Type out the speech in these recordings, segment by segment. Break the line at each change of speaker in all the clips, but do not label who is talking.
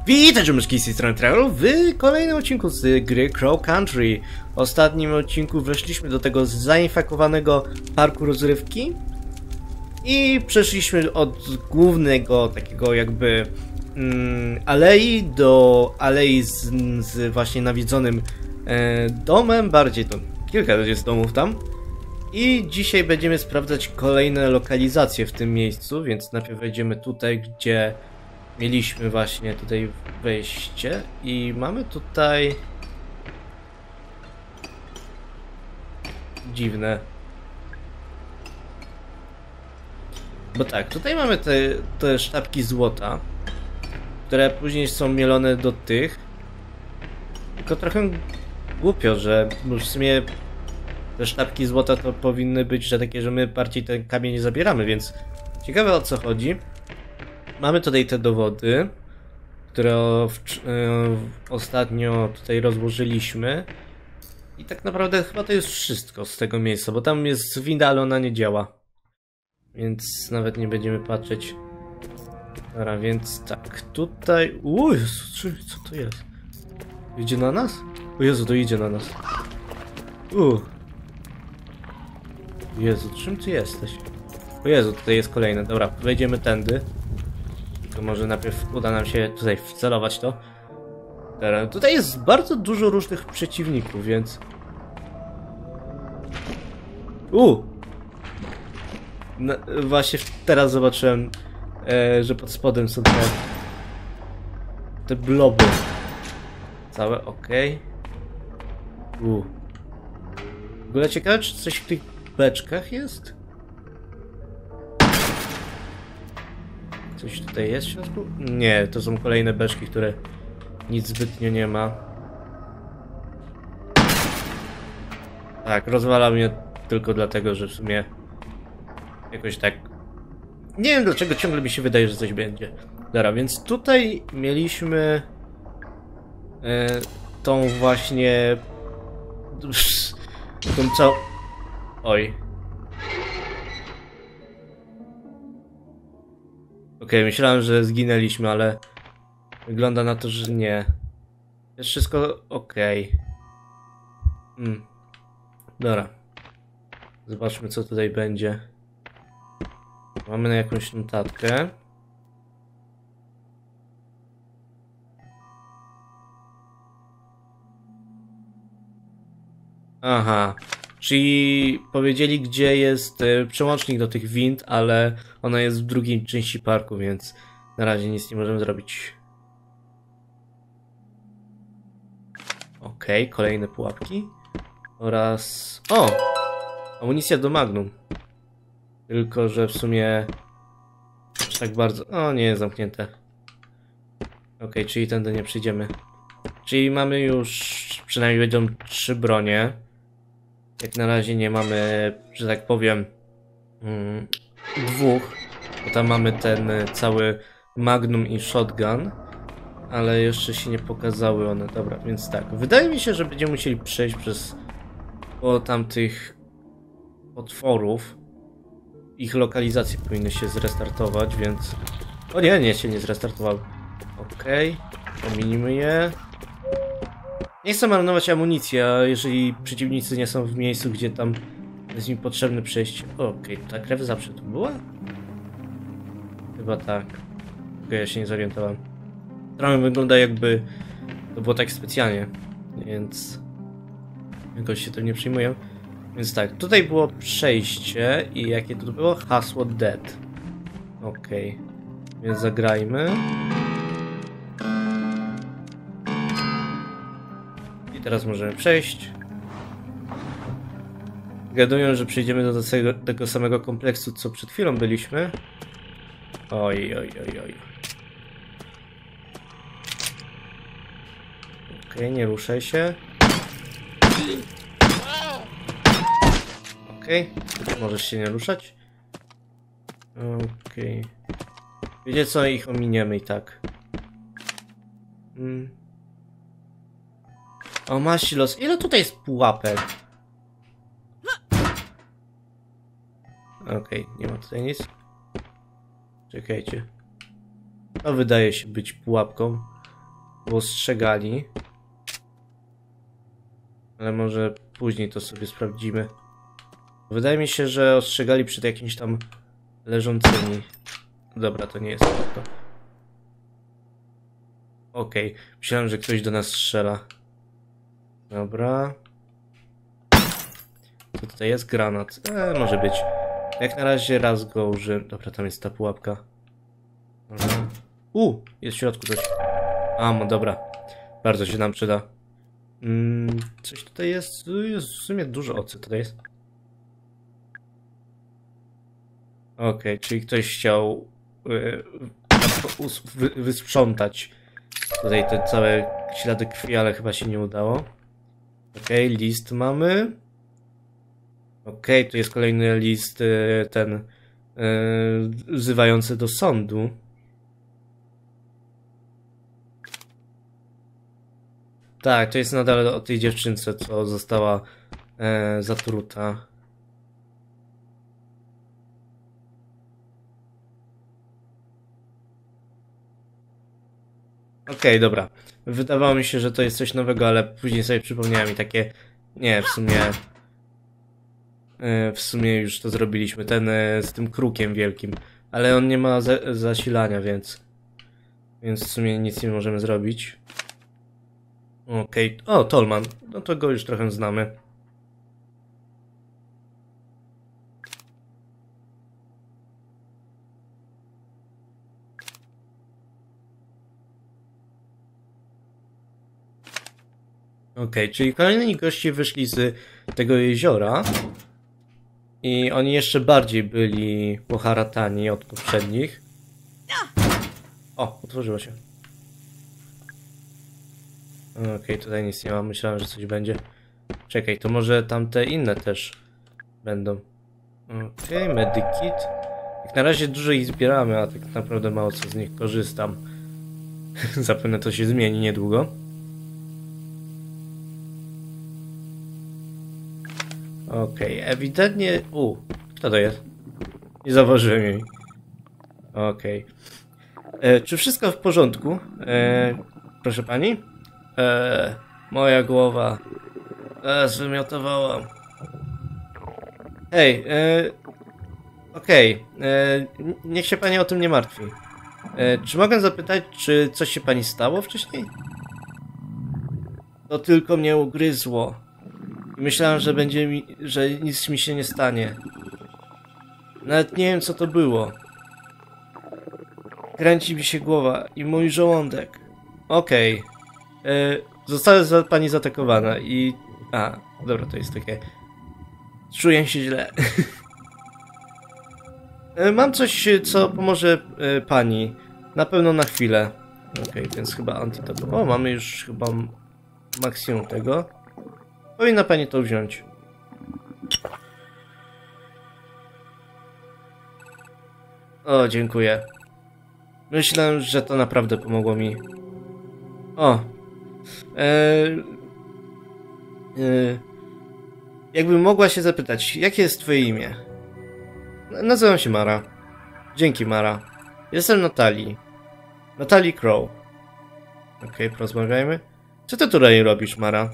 Witajcie myszki z tej strony Travel w kolejnym odcinku z gry Crow Country. W ostatnim odcinku weszliśmy do tego zainfekowanego parku rozrywki i przeszliśmy od głównego takiego jakby alei do alei z właśnie nawiedzonym domem, bardziej to kilka jest domów tam. I dzisiaj będziemy sprawdzać kolejne lokalizacje w tym miejscu, więc najpierw wejdziemy tutaj, gdzie mieliśmy właśnie tutaj wejście i mamy tutaj dziwne. Bo tak, tutaj mamy te sztabki złota, które później są mielone do tych. Tylko trochę głupio, że w sumie te sztabki złota to powinny być, że takie, że my bardziej ten kamień nie zabieramy, więc ciekawe o co chodzi. Mamy tutaj te dowody, które ostatnio tutaj rozłożyliśmy. I tak naprawdę chyba to jest wszystko z tego miejsca, bo tam jest winda, ale ona nie działa. Więc nawet nie będziemy patrzeć. Dobra, więc tak, tutaj... Jezu, co to jest? Idzie na nas? O Jezu, to idzie na nas. Jezu, czym ty jesteś? O Jezu, tutaj jest kolejne. Dobra, wejdziemy tędy. To może najpierw uda nam się tutaj wcelować to. Dobra, tutaj jest bardzo dużo różnych przeciwników, więc... No, właśnie teraz zobaczyłem, że pod spodem są te bloby. Całe, okej. W ogóle ciekawe, czy coś w tych beczkach jest? Coś tutaj jest w środku? Nie, to są kolejne beczki, które nic zbytnio nie ma. Tak, rozwala mnie tylko dlatego, że w sumie jakoś tak... Nie wiem dlaczego ciągle mi się wydaje, że coś będzie. Dobra, więc tutaj mieliśmy tą właśnie... tą całą... Oj. Okej, myślałem, że zginęliśmy, ale wygląda na to, że nie. Jest wszystko okej. Dobra. Zobaczmy, co tutaj będzie. Mamy na jakąś notatkę. Aha. Czyli powiedzieli, gdzie jest przełącznik do tych wind, ale ona jest w drugiej części parku, więc na razie nic nie możemy zrobić. Okej, kolejne pułapki. Oraz... O! Amunicja do Magnum. Tylko, że w sumie... aż tak bardzo... O, nie jest zamknięte. Okej, czyli tędy nie przyjdziemy. Czyli mamy już... przynajmniej będą 3 bronie. Jak na razie nie mamy, że tak powiem, 2, bo tam mamy ten cały Magnum i Shotgun, ale jeszcze się nie pokazały one. Dobra, więc tak, wydaje mi się, że będziemy musieli przejść przez tamtych potworów. Ich lokalizacje powinny się zrestartować, więc... O nie, się nie zrestartowały. Okej, ominimy je. Nie chcę marnować amunicji, a jeżeli przeciwnicy nie są w miejscu, gdzie tam jest mi potrzebne przejść... Okej, ta krew zawsze tu była? Chyba tak. Ja się nie zorientowałem. Trochę wygląda, jakby to było tak specjalnie, więc jakoś się to nie przyjmuję. Więc tak, tutaj było przejście i jakie to było? Hasło dead. Okej, więc zagrajmy. Teraz możemy przejść. Gadują, że przejdziemy do tego samego kompleksu, co przed chwilą byliśmy. Oj. Okej, nie ruszaj się. Okej, możesz się nie ruszać. Okej. Wiecie co, ich ominiemy i tak. O, ma silos. Ile tutaj jest pułapek? Okej, nie ma tutaj nic. Czekajcie. To wydaje się być pułapką. ostrzegali. Ale może później to sobie sprawdzimy. Wydaje mi się, że ostrzegali przed jakimiś tam leżącymi. Dobra, to nie jest to. Okej, myślałem, że ktoś do nas strzela. Dobra. Co tutaj jest? Granat. Może być. Jak na razie raz go użyłem. Dobra, tam jest ta pułapka. Dobra. Jest w środku coś. Dobra. Bardzo się nam przyda. Coś tutaj jest. Jest w sumie dużo ocy tutaj jest. Okej, czyli ktoś chciał wysprzątać tutaj te całe ślady krwi, ale chyba się nie udało. Okej, list mamy. Okej, tu jest kolejny list, ten wzywający do sądu. Tak, to jest nadal o tej dziewczynce, co została zatruta. Okej, dobra. Wydawało mi się, że to jest coś nowego, ale później sobie przypomniałem i takie... Nie, w sumie już to zrobiliśmy. Ten z tym krukiem wielkim. Ale on nie ma zasilania, więc w sumie nic nie możemy zrobić. Okej. O, Tolman. No to go już trochę znamy. Okej, czyli kolejni goście wyszli z tego jeziora. I oni jeszcze bardziej byli poharatani od poprzednich. O, otworzyło się. Okej, tutaj nic nie ma. Myślałem, że coś będzie. Czekaj, to może tamte inne też będą. Okej, medikit. Jak na razie dużo ich zbieramy, a tak naprawdę mało co z nich korzystam. Zapewne to się zmieni niedługo. Okej, ewidentnie... kto to jest? Nie zauważyłem jej. Okej. Czy wszystko w porządku? Proszę pani? Moja głowa. Zwymiotowałam. Hej, okej. Niech się pani o tym nie martwi. Czy mogę zapytać, czy coś się pani stało wcześniej? To tylko mnie ugryzło. Myślałem, że nic mi się nie stanie. Nawet nie wiem, co to było. Kręci mi się głowa i mój żołądek. Okej. Została pani zaatakowana i... dobra, to jest takie... Czuję się źle. Mam coś, co pomoże pani. Na pewno na chwilę. Okej, więc chyba antidotum. O, mamy już chyba maksimum tego. Powinna pani to wziąć. O, dziękuję. Myślę, że to naprawdę pomogło mi. O. Jakbym mogła się zapytać, jakie jest twoje imię? Nazywam się Mara. Dzięki, Mara. Jestem Natalii. Natalii Crow. Okej, porozmawiajmy. Co ty tutaj robisz, Mara?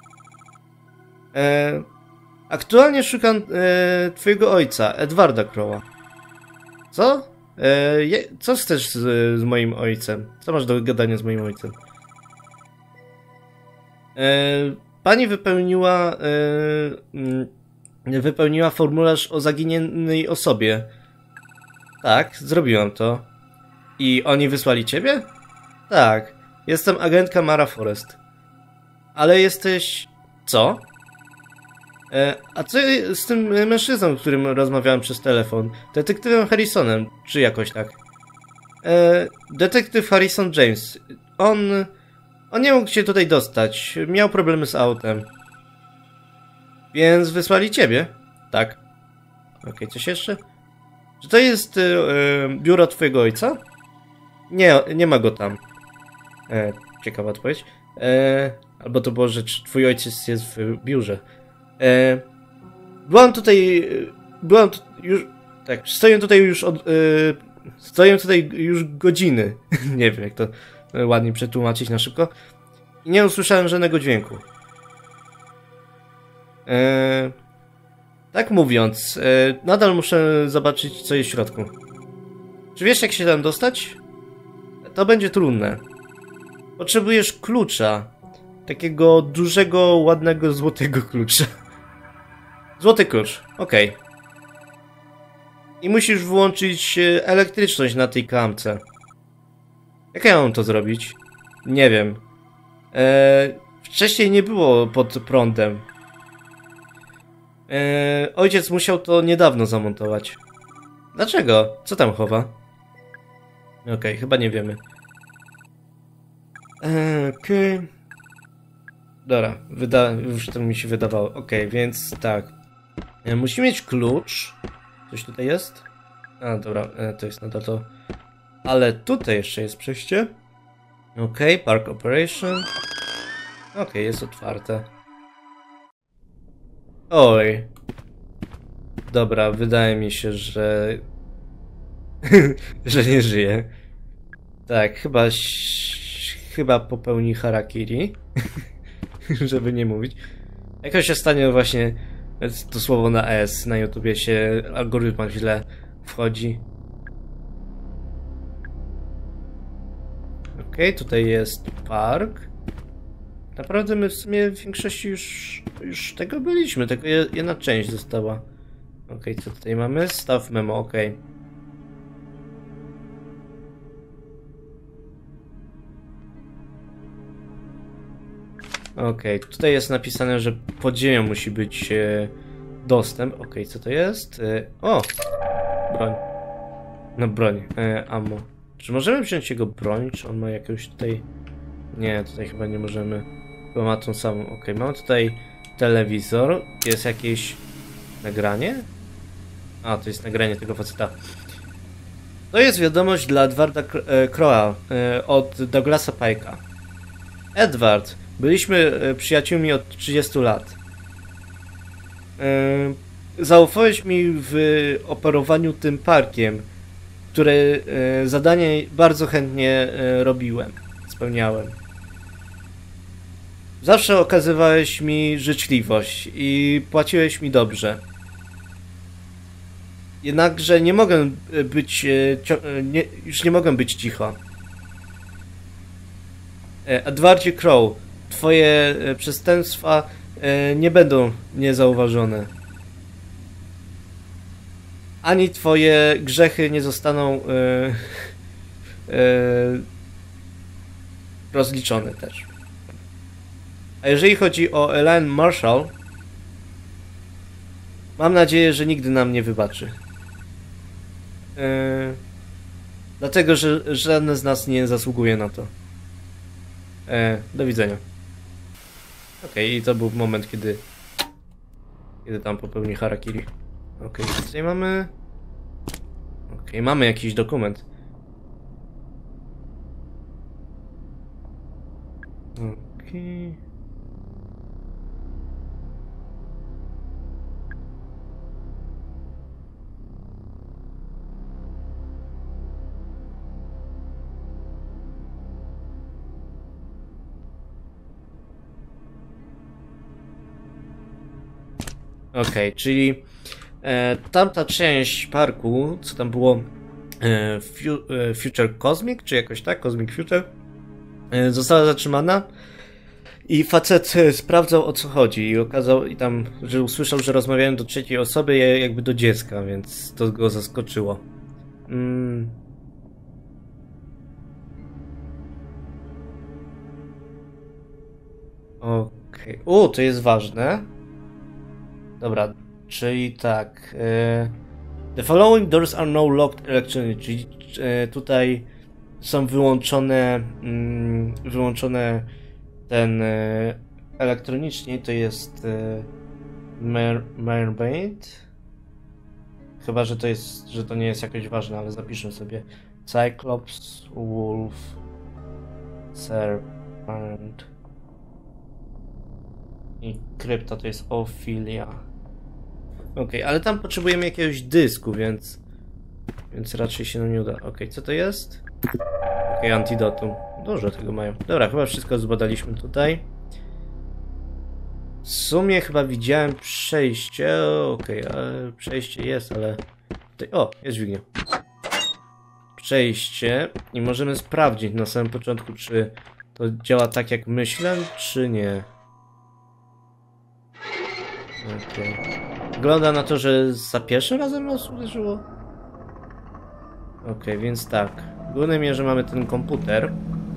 Aktualnie szukam twojego ojca, Edwarda Crowa. Co? Co chcesz z moim ojcem? Co masz do gadania z moim ojcem? Pani wypełniła formularz o zaginionej osobie. Tak, zrobiłam to. I oni wysłali ciebie? Tak, jestem agentka Mara Forrest. Ale jesteś... Co? A co z tym mężczyzną, z którym rozmawiałem przez telefon? Detektywem Harrisonem, czy jakoś tak? Detektyw Harrison James. On nie mógł się tutaj dostać. Miał problemy z autem. Więc wysłali ciebie? Tak. Okej, coś jeszcze? Czy to jest biuro twojego ojca? Nie ma go tam. Ciekawa odpowiedź. Albo to było, że twój ojciec jest w biurze. Byłam tutaj już... Tak, stoję tutaj już godziny. Nie wiem, jak to ładnie przetłumaczyć na szybko. I nie usłyszałem żadnego dźwięku. Tak mówiąc, nadal muszę zobaczyć, co jest w środku. Czy wiesz, jak się tam dostać? To będzie trudne. Potrzebujesz klucza. Takiego dużego, ładnego, złotego klucza. Złoty klucz, okej. I musisz włączyć elektryczność na tej klamce. Jak ja mam to zrobić? Nie wiem. Wcześniej nie było pod prądem. Ojciec musiał to niedawno zamontować. Dlaczego? Co tam chowa? Okej, chyba nie wiemy. Okej. Dobra, już to mi się wydawało. Okej, więc tak. Musimy mieć klucz. Coś tutaj jest? A, dobra, to jest nadal to. Ale tutaj jeszcze jest przejście. Okej, Park Operation. Okej, jest otwarte. Oj. Dobra, wydaje mi się, że... że nie żyje. Tak, chyba popełni harakiri. Żeby nie mówić. Jakoś ostatnio właśnie to słowo na S na YouTubie się algorytmach źle wchodzi. Okej, tutaj jest park. Naprawdę my w sumie w większości już tego byliśmy, tylko jedna część została. Okej, co tutaj mamy? Staw memo, okej. Okej, tutaj jest napisane, że pod ziemią musi być dostęp. Okej, co to jest? O! Broń. No broń, ammo. Czy możemy wziąć jego broń? Czy on ma jakąś tutaj... Nie, tutaj chyba nie możemy. Bo ma tą samą. Okej, mamy tutaj telewizor. Jest jakieś nagranie? A, to jest nagranie tego faceta. To jest wiadomość dla Edwarda Crowe'a od Douglasa Pike'a. Edward, byliśmy przyjaciółmi od 30 lat. Zaufałeś mi w operowaniu tym parkiem, które zadanie bardzo chętnie robiłem, spełniałem. Zawsze okazywałeś mi życzliwość i płaciłeś mi dobrze. Jednakże nie mogę być, już nie mogę być cicho. Edwardzie Crowe, twoje przestępstwa nie będą niezauważone. Ani twoje grzechy nie zostaną rozliczone też. A jeżeli chodzi o Elaine Marshall, mam nadzieję, że nigdy nam nie wybaczy. Dlatego, że żaden z nas nie zasługuje na to. Do widzenia. Okej, i to był moment, kiedy tam popełni harakiri. Okej, tutaj mamy... Okej, mamy jakiś dokument. Okej... Okej, czyli tamta część parku, co tam było Future Cosmic, czy jakoś tak, Cosmic Future, została zatrzymana i facet sprawdzał, o co chodzi i okazał, i tam, że usłyszał, że rozmawiałem do trzeciej osoby, jakby do dziecka, więc to go zaskoczyło. Okej. To jest ważne. Dobra, czyli tak. The following doors are now locked electronically. Czyli tutaj są wyłączone ten elektronicznie. To jest Mermaid. Chyba, że to nie jest jakoś ważne, ale zapiszę sobie. Cyclops, Wolf, Serpent i Krypta to jest Ophelia. Okej, ale tam potrzebujemy jakiegoś dysku, więc raczej się nam nie uda. Okej, co to jest? Okej, antidotum. Dużo tego mają. Dobra, chyba wszystko zbadaliśmy tutaj. W sumie chyba widziałem przejście. Okej, przejście jest, ale... Tutaj... O, jest dźwignia. Przejście. I możemy sprawdzić na samym początku, czy to działa tak jak myślę, czy nie. Okej. Wygląda na to, że za pierwszym razem nas uderzyło. Okej, więc tak. W głównej mierze mamy ten komputer.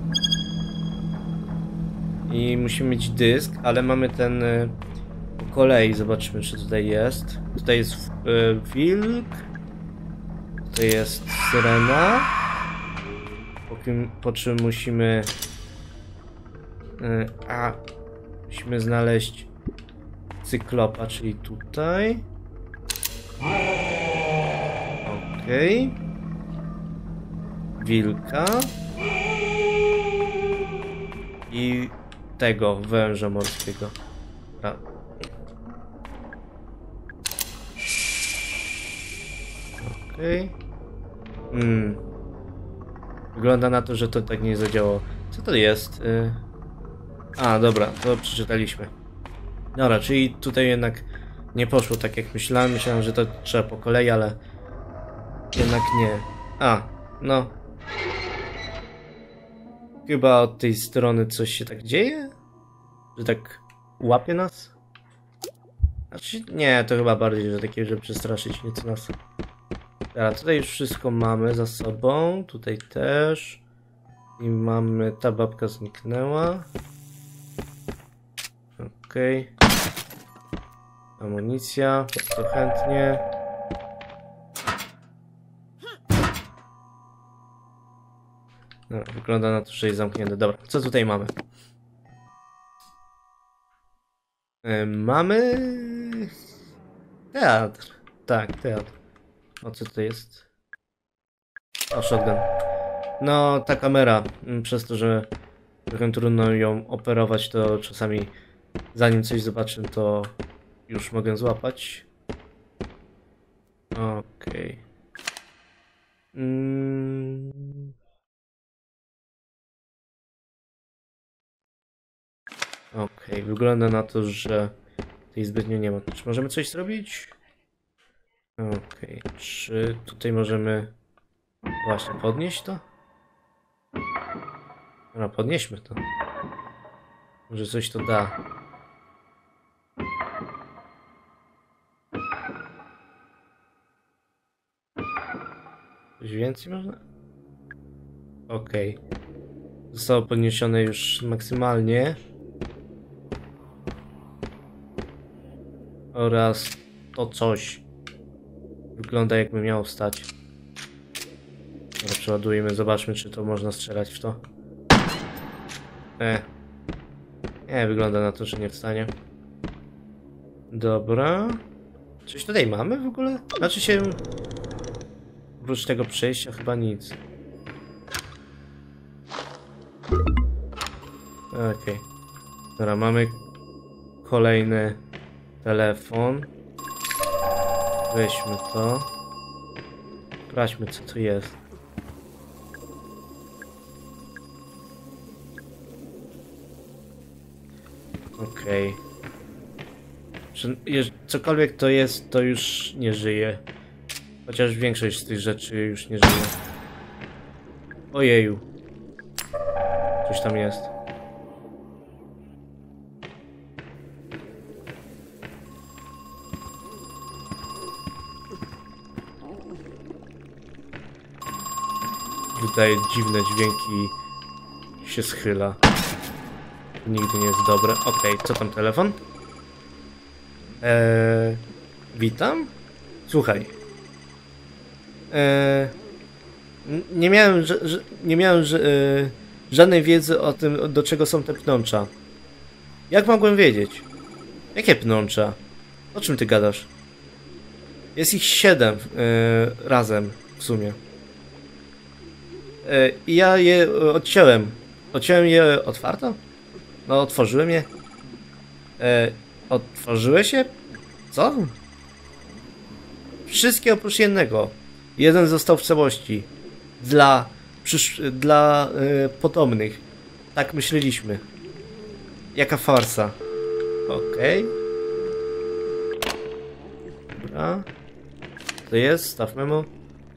I musimy mieć dysk, ale mamy ten po kolei. Zobaczymy, czy tutaj jest. Tutaj jest wilk. Tutaj jest syrena. Po czym musimy... musimy znaleźć cyklopa, czyli tutaj. Okej. Wilka. I tego węża morskiego. Okej. Wygląda na to, że to tak nie zadziałało. Co to jest? Dobra, to przeczytaliśmy. Dobra, czyli tutaj jednak nie poszło tak jak myślałem. Myślałem, że to trzeba po kolei, ale jednak nie. No. Chyba od tej strony coś się tak dzieje? Że tak łapie nas? Znaczy, nie, to chyba bardziej, że takie, żeby przestraszyć nieco nas. Dobra, tutaj już wszystko mamy za sobą. Tutaj też. I mamy... Ta babka zniknęła. Okej. Amunicja. Bardzo chętnie. No, wygląda na to, że jest zamknięte. Dobra, co tutaj mamy? Mamy... teatr. Tak, teatr. O, co to jest? O, shotgun. No, ta kamera, przez to, że trochę trudno ją operować, to czasami zanim coś zobaczę, to już mogę złapać. Okej. Okej, wygląda na to, że tej zbytnio nie ma. Czy możemy coś zrobić? Okej, czy tutaj możemy właśnie podnieść to? No, podnieśmy to. Może coś to da. Coś więcej można? Okej. Zostało podniesione już maksymalnie. Oraz to coś wygląda jakby miało wstać. Dobra, przeładujmy, zobaczmy, czy to można strzelać w to. Nie, wygląda na to, że nie wstanie. Dobra. Coś tutaj mamy w ogóle? Znaczy się... Oprócz tego przejścia chyba nic. Okej. Dobra, mamy kolejny telefon. Weźmy to. Sprawdźmy, co tu jest. Okej. Cokolwiek to jest, to już nie żyje. Chociaż większość z tych rzeczy już nie żyje. Ojeju. Coś tam jest. Wydaje dziwne dźwięki i się schyla. Nigdy nie jest dobre. Okej, co tam telefon? Witam? Słuchaj. Nie miałem żadnej wiedzy o tym, do czego są te pnącza. Jak mogłem wiedzieć? Jakie pnącza? O czym ty gadasz? Jest ich 7 razem w sumie. I ja je odciąłem. Odciąłem je otwarto? No, otworzyłem je. Otworzyłeś je? Co? Wszystkie oprócz jednego. Jeden został w całości. Dla dla potomnych. Tak myśleliśmy. Jaka farsa. Okej. Dobra. To jest, stawmy mu.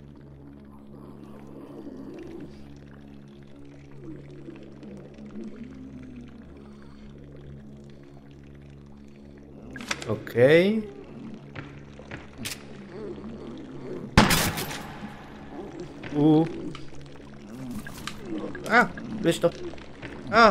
Okej. A, weź to. A,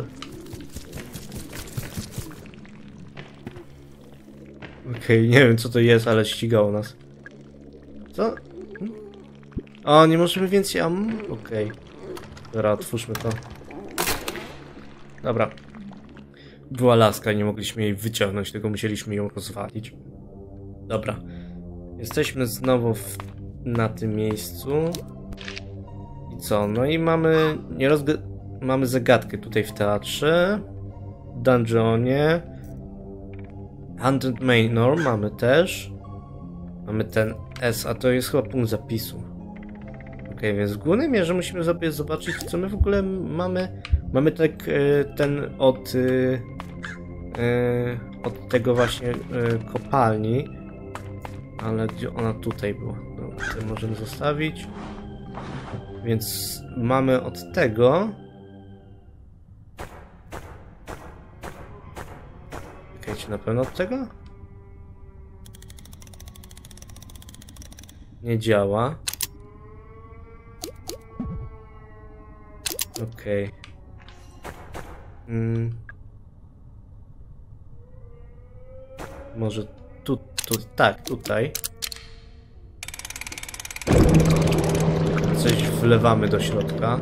Okej, nie wiem co to jest, ale ścigało nas. Co? O, nie możemy więcej Okej. Dobra, otwórzmy to. Dobra. Była laska, nie mogliśmy jej wyciągnąć, tylko musieliśmy ją rozwalić. Dobra. Jesteśmy znowu na tym miejscu. I co? No i mamy... mamy zagadkę tutaj w teatrze. W dungeonie. Haunted Manor mamy też. Mamy ten S, a to jest chyba punkt zapisu. Okej, więc w głównej mierze musimy sobie zobaczyć, co my w ogóle mamy. Mamy tak ten od tego właśnie kopalni. Ale gdzie ona tutaj była? No, tutaj możemy zostawić. Więc mamy od tego. Czekajcie, na pewno od tego? Nie działa. Okej. Może tak, tutaj. Coś wlewamy do środka.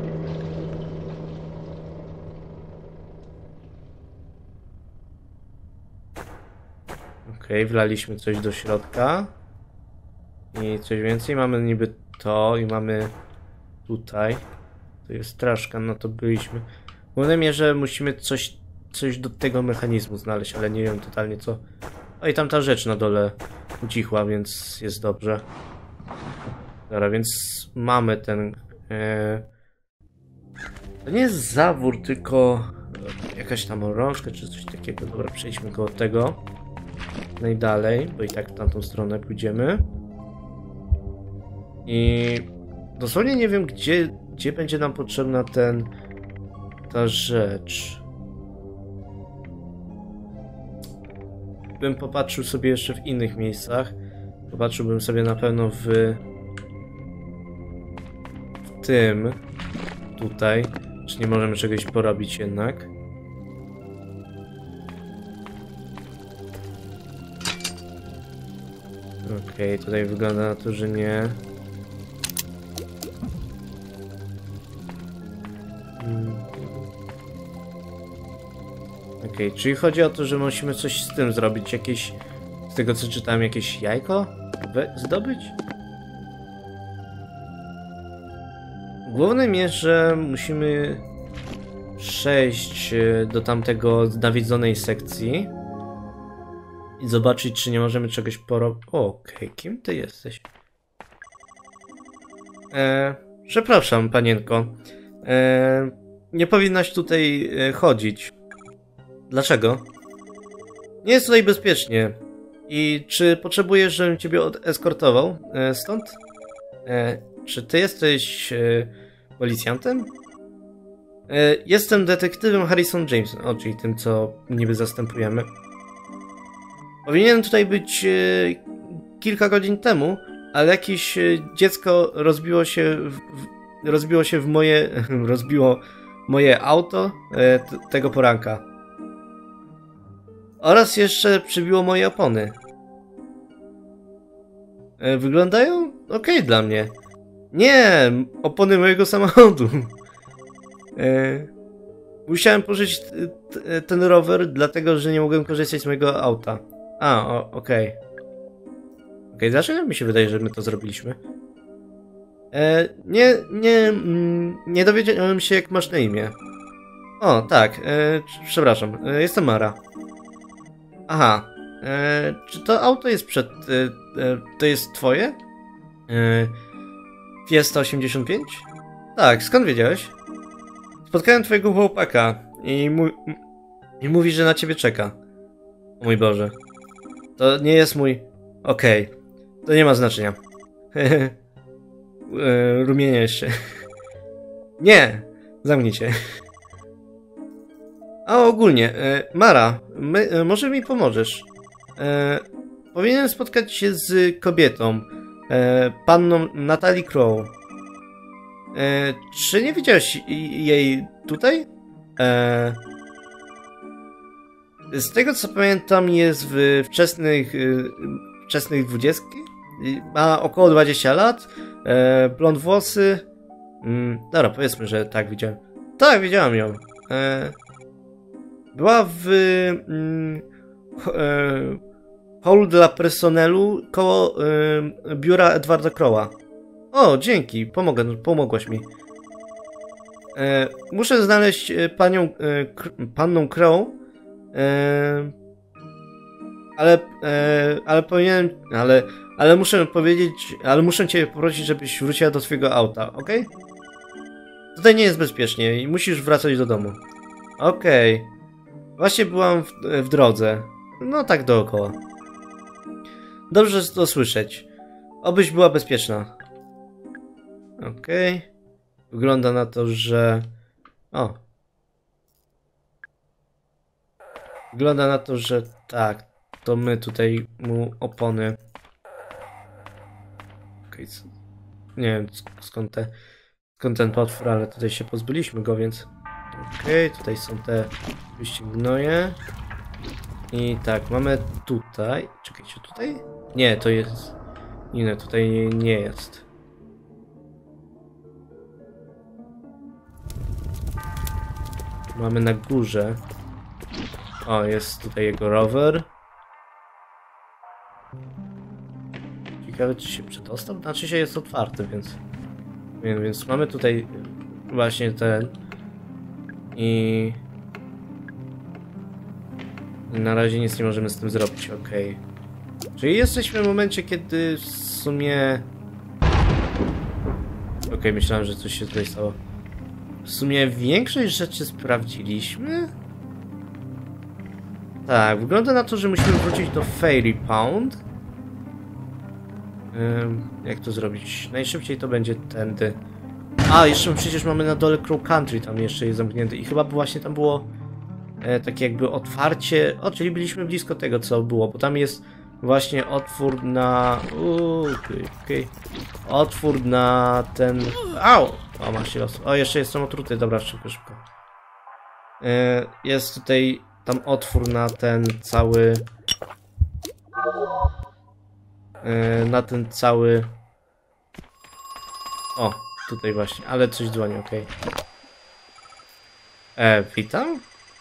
Okej, wlaliśmy coś do środka. I coś więcej. Mamy niby to i mamy tutaj. To jest straszka, no to byliśmy. W głównej mierze musimy coś do tego mechanizmu znaleźć, ale nie wiem totalnie co. O i tam ta rzecz na dole ucichła, więc jest dobrze. Dobra, więc mamy ten... To nie jest zawór, tylko jakaś tam rączka czy coś takiego. Dobra, przejdźmy koło tego. Najdalej, bo i tak w tamtą stronę pójdziemy. I dosłownie nie wiem, gdzie będzie nam potrzebna ta rzecz. Bym popatrzył sobie jeszcze w innych miejscach. Popatrzyłbym sobie na pewno w tym tutaj. Czy nie możemy czegoś porobić jednak? Okej, tutaj wygląda na to, że nie. Okej, czyli chodzi o to, że musimy coś z tym zrobić, jakieś, z tego co czytałem, jakieś jajko zdobyć? W głównej mierze musimy przejść do tamtego nawiedzonej sekcji i zobaczyć, czy nie możemy czegoś porobić. Okej, kim ty jesteś? Przepraszam, panienko. Nie powinnaś tutaj chodzić. Dlaczego? Nie jest tutaj bezpiecznie. I czy potrzebujesz, żebym ciebie eskortował stąd? Czy ty jesteś policjantem? Jestem detektywem Harrison James, czyli tym, co niby zastępujemy. Powinienem tutaj być kilka godzin temu, ale jakieś dziecko rozbiło moje auto tego poranka. Oraz jeszcze przybiło moje opony. Wyglądają okej dla mnie. Nie, opony mojego samochodu. Musiałem pożyczyć ten rower, dlatego że nie mogłem korzystać z mojego auta. Okej. Okej, dlaczego mi się wydaje, że my to zrobiliśmy? Nie dowiedziałem się, jak masz na imię. O, tak, przepraszam, jestem Mara. Aha, czy to auto jest to jest twoje? Fiesta 85? Tak, skąd wiedziałeś? Spotkałem twojego chłopaka i mówi, że na ciebie czeka. O mój Boże. To nie jest mój... Okej. To nie ma znaczenia. Rumienie się. Nie! Zamknij się. A ogólnie, Mara, może mi pomożesz? Powinienem spotkać się z kobietą, panną Natalie Crow. Czy nie widziałeś jej tutaj? Z tego co pamiętam, jest w wczesnych 20. Ma około 20 lat. Blond włosy. Dobra, powiedzmy, że tak widziałem. Tak, widziałem ją. Była w holu dla personelu koło biura Edwarda Crowa. O, dzięki, pomogłaś mi. Muszę znaleźć panną Crow, ale muszę powiedzieć, muszę cię poprosić, żebyś wróciła do twojego auta, ok? Tutaj nie jest bezpiecznie i musisz wracać do domu. Okej. Właśnie byłam w drodze. No tak dookoła. Dobrze to słyszeć. Obyś była bezpieczna. Okej. Wygląda na to, że... O. Wygląda na to, że tak. To my tutaj mu opony. Okej. Nie wiem skąd ten potwór, ale tutaj się pozbyliśmy go, więc... Okej, tutaj są te gnoje. I tak, mamy tutaj... Czekajcie, tutaj? Nie, to jest... Nie, tutaj nie jest. Mamy na górze. O, jest tutaj jego rower. Ciekawe, czy się przedostał? Znaczy się jest otwarty, więc mamy tutaj właśnie ten. I na razie nic nie możemy z tym zrobić, okej. Czyli jesteśmy w momencie, kiedy w sumie... Okej, myślałem, że coś się tutaj stało. W sumie większość rzeczy sprawdziliśmy? Tak, wygląda na to, że musimy wrócić do Fairy Pound. Jak to zrobić? Najszybciej to będzie tędy. A, jeszcze przecież mamy na dole Crow Country, tam jeszcze jest zamknięty. I chyba właśnie tam było takie jakby otwarcie. O, czyli byliśmy blisko tego, co było, bo tam jest właśnie otwór na... okej. Otwór na ten... Au! O, masz się los. O, jeszcze jestem otruty. Dobra, szybko. Jest tutaj tam otwór na ten cały... O, tutaj właśnie, ale coś dzwoni, okej. Witam?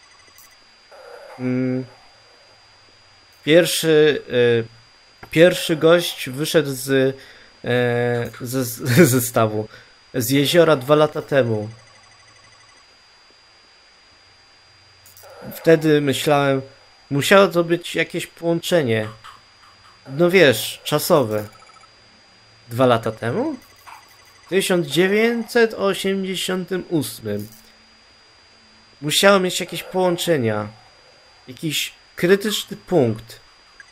Pierwszy gość wyszedł ze stawu. Z jeziora 2 lata temu. Wtedy myślałem, musiało to być jakieś połączenie. No wiesz, czasowe. 2 lata temu? W 1988. Musiało mieć jakieś połączenia. Jakiś krytyczny punkt.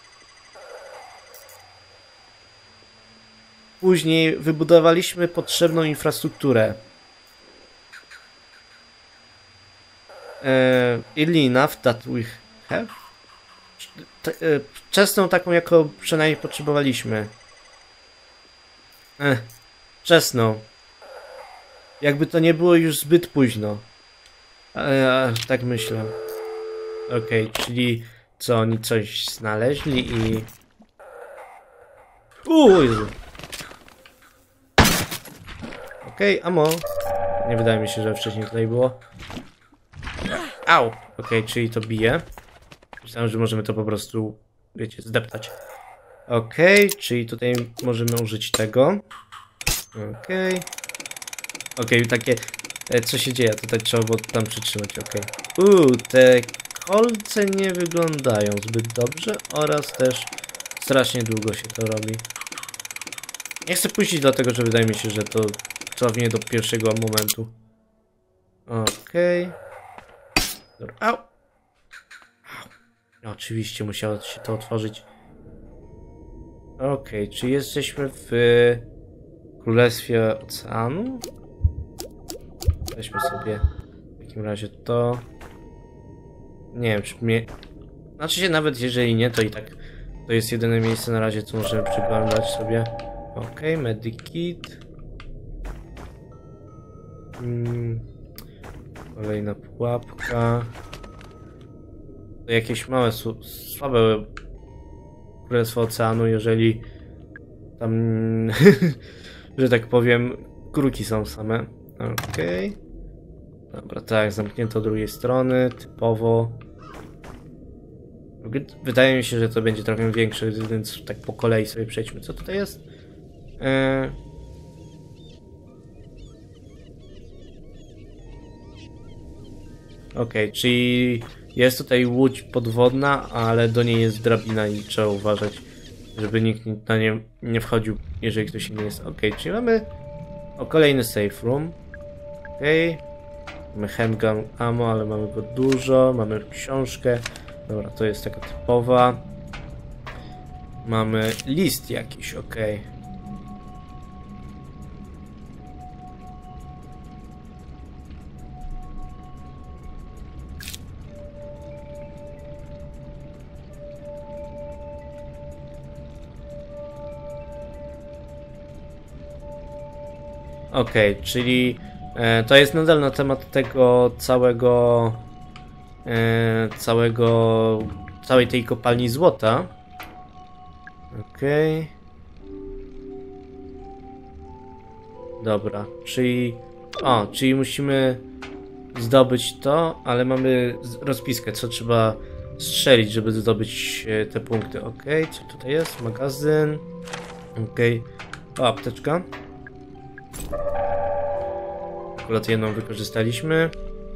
Później wybudowaliśmy potrzebną infrastrukturę. Early enough that we have? Wczesną taką, jaką przynajmniej potrzebowaliśmy. Wczesną. Jakby to nie było już zbyt późno. Tak myślę. Okej, czyli co, oni coś znaleźli i... Jezu. Okej, amo. Nie wydaje mi się, że wcześniej tutaj było. Au! Okej, czyli to bije. Myślałem, że możemy to po prostu, wiecie, zdeptać. Okej, czyli tutaj możemy użyć tego. Okej, takie... Co się dzieje? Tutaj trzeba było tam przytrzymać, te kolce nie wyglądają zbyt dobrze oraz też strasznie długo się to robi. Nie chcę puścić dlatego, że wydaje mi się, że to cofnie do pierwszego momentu. Okej. Dobra. Au! No, oczywiście musiało się to otworzyć. Okej, czy jesteśmy w Królestwie Oceanu? Weźmy sobie w takim razie to. Nie wiem, czy mnie... Znaczy się, nawet jeżeli nie, to i tak to jest jedyne miejsce na razie, co możemy przeglądać sobie. Okej, Medikit. Kolejna pułapka. To jakieś małe, słabe Królestwo Oceanu, jeżeli tam, że tak powiem, kruki są same. Okej. Dobra, tak, zamknięto od drugiej strony, typowo. Wydaje mi się, że to będzie trochę większe, więc tak po kolei sobie przejdźmy. Co tutaj jest? Okej, czyli jest tutaj łódź podwodna, ale do niej jest drabina i trzeba uważać, żeby nikt na nie nie wchodził, jeżeli ktoś inny jest. Okej, czyli mamy kolejny safe room. Okej. Mamy handgun ammo, ale mamy go dużo. Mamy książkę. Dobra, to jest taka typowa. Mamy list jakiś, okej. Okej, czyli to jest nadal na temat tego całej tej kopalni złota. Okej. Dobra, czyli musimy zdobyć to, ale mamy rozpiskę, co trzeba strzelić, żeby zdobyć te punkty. Okej, co tutaj jest? Magazyn. Okej. O, apteczka. Akurat jedną wykorzystaliśmy.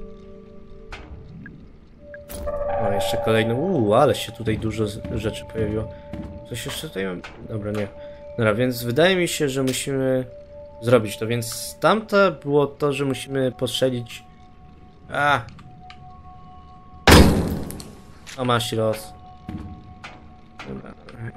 O, jeszcze kolejną. Ale się tutaj dużo rzeczy pojawiło. Coś jeszcze tutaj mam? Dobra, nie. Dobra, więc wydaje mi się, że musimy zrobić to. Więc tamte było to, że musimy postrzelić... O, masz los. Dobra.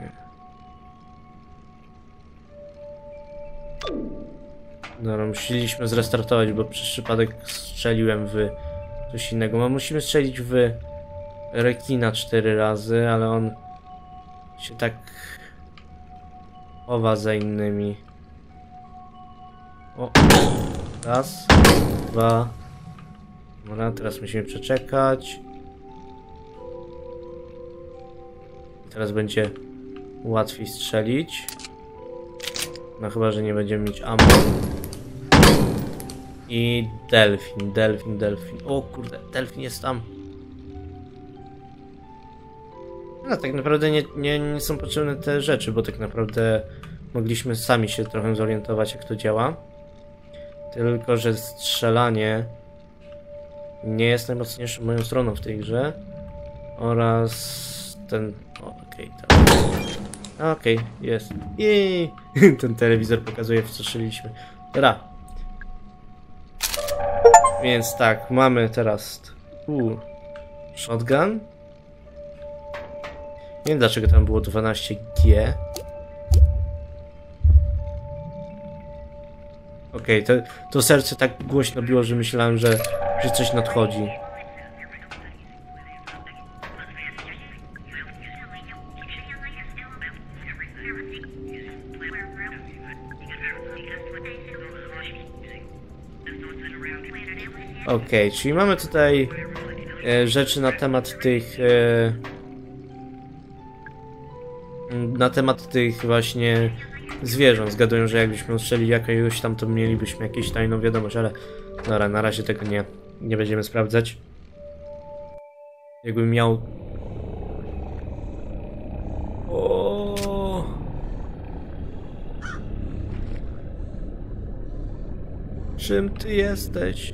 Dobra, musieliśmy zrestartować, bo przez przypadek strzeliłem w coś innego. Musimy strzelić w rekina 4 razy, ale on się tak chowa za innymi. O, raz, dwa. Dobra, teraz musimy przeczekać. Teraz będzie łatwiej strzelić. No chyba, że nie będziemy mieć ammo. I delfin. O kurde, delfin jest tam. No tak naprawdę nie są potrzebne te rzeczy, bo tak naprawdę mogliśmy sami się trochę zorientować, jak to działa. Tylko że strzelanie nie jest najmocniejszą moją stroną w tej grze. Oraz ten... Okej, tak. Okej, jest. Jej! Ten telewizor pokazuje, w co strzeliśmy. Dobra. Więc tak, mamy teraz... shotgun. Nie wiem, dlaczego tam było 12G. Okej, to serce tak głośno biło, że myślałem, że coś nadchodzi. Okej, czyli mamy tutaj rzeczy na temat tych właśnie zwierząt. Zgaduję, że jakbyśmy ustrzeli jakiegoś tam, to mielibyśmy jakąś tajną wiadomość, ale dobra, na razie tego nie będziemy sprawdzać. Jakbym miał... O! Czym ty jesteś?